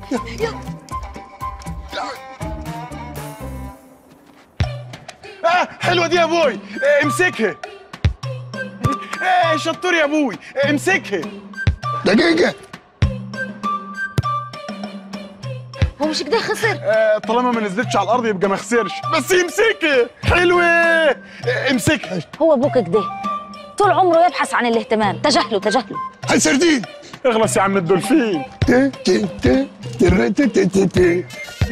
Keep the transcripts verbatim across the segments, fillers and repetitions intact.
آه حلوه دي يا ابوي، آه امسكها. ايه شطور يا ابوي، آه امسكها. دقيقه. هو مش كده خسر؟ آه طالما ما نزلتش على الارض يبقى ما خسرش، بس يمسكها. حلوه، آه امسكها. هو ابوك كده طول عمره يبحث عن الاهتمام. تجاهله تجاهله. هاي سردين. اخلص يا عم الدولفين. تي تي تي تي تي تي تي تي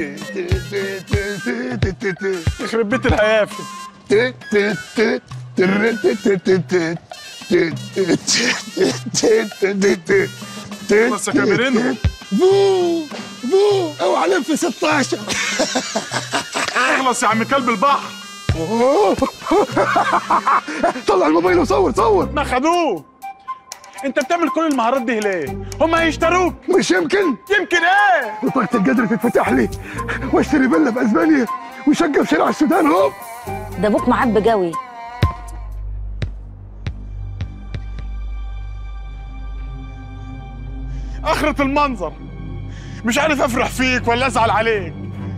تي تي يخرب بيت الهيافه. تي تي تي تي تي تي تي تي بس يا كاميرينو. فو فو اوعى لف ستاشر. اخلص يا عم كلب البحر. طلع الموبايل وصور صور. ما خدوه. انت بتعمل كل المهارات دي ليه؟ هم هيشتروك. مش يمكن. يمكن ايه؟ بطاقة القدر تتفتح لي واشتري فيلا في اسبانيا وشقة في شارع السودان. هوب. ده ابوك معبي قوي. اخرة المنظر، مش عارف افرح فيك ولا ازعل عليك.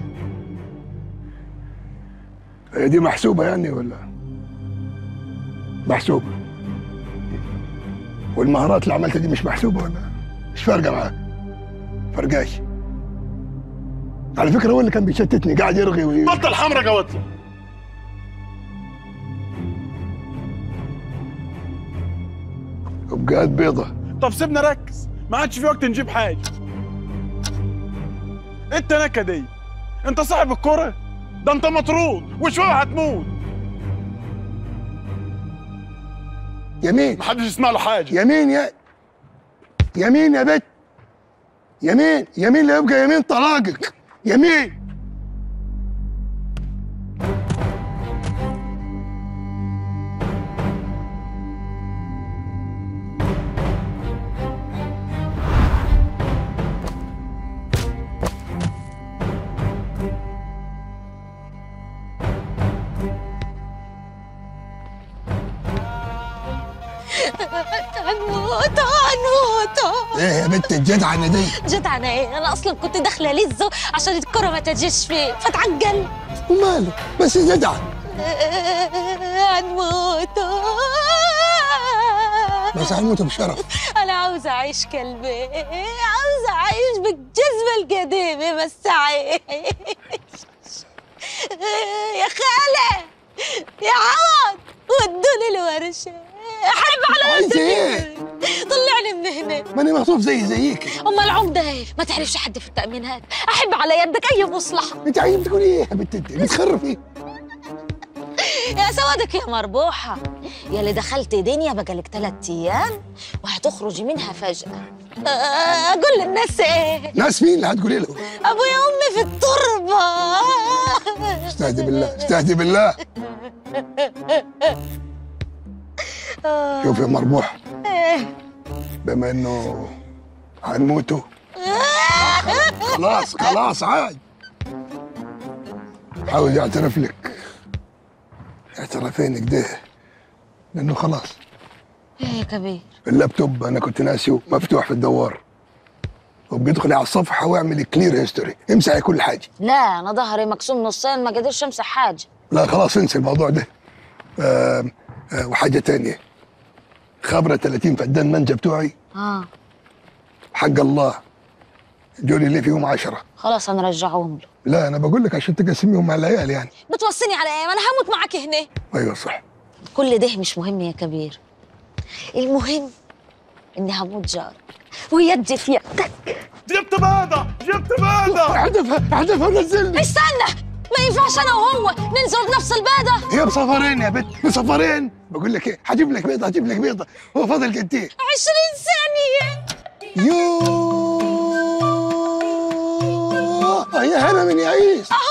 هي دي محسوبة يعني ولا؟ محسوبة. والمهارات اللي عملتها دي مش محسوبة ولا؟ مش فارقة معاك. فرقاش. على فكرة هو اللي كان بيشتتني قاعد يرغي وي... بطل حمرا جواتله. وبقات بيضة. طب سيبنا ركز، ما عادش في وقت نجيب حاجة. انت نكدي، انت صاحب الكرة، ده انت مطرود وشوية هتموت. يمين. محدش يسمع له حاجة. يمين يا يمين يا بت. يمين يمين لا يبقى يمين طلاقك. يمين. هنموت هنموت. ايه يا بنت الجدعنه دي؟ جدعنة ايه؟ انا اصلا كنت داخله لزه عشان الكره ما تجيش فيه فتعجل. وماله بس جدعه. هنموت. بس هنموت بشرف. انا عاوزه اعيش كلبي، عاوزه اعيش بالجذبه القديمه بس اعيش. يا خاله يا عوض ودوني الورشه. احب على عايزه ايه؟ طلعني من هنا. ماني مخطوف زي زيك. امال العمده ايه؟ ما تعرفش حد في التامينات. احب على يدك اي مصلحه. انت عايز تقولي ايه يا بنت انت؟ بتخرفي. يا سوادك يا مربوحه، يا اللي دخلت دنيا بقالك ثلاث ايام وهتخرجي منها فجاه. اقول للناس ايه؟ ناس مين اللي هتقولي لهم؟ ابويا وامي في التربه. استهدي بالله استهدي بالله. شوف يا مربوح، بما انه هنموتوا خلاص خلاص عاد. حاول يعترف لك اعترافين كده لانه خلاص. ايه يا كبير؟ اللابتوب انا كنت ناسيه مفتوح في الدوار، وبيدخلي على الصفحه واعمل كلير هيستوري، امسحي كل حاجه. لا انا ظهري مقسوم نصين ما قدرش امسح حاجه. لا خلاص انسى الموضوع ده. آه آه وحاجه تانية، خبره ثلاثين فدان منجا بتوعي اه حق الله جولي لي فيهم عشرة. خلاص هنرجعهم له. لا انا بقول لك عشان تقسميهم على العيال يعني. بتوصيني على ايه؟ ما انا هموت معاك هنا. ايوه صح. كل ده مش مهم يا كبير، المهم اني هموت جارك ويدي في يدك. جبت بيضة جبت بيضة. احذفها احذفها ونزلني. استنى، ما ينفعش انا وهو ننزل بنفس البيضة. هي بصفرين يا بنت بصفرين. بقول لك ايه، هجيب لك بيضه هجيب لك بيضه. هو فاضل قد ايه؟ عشرين ثانية. يوه يا هنا من يعيش.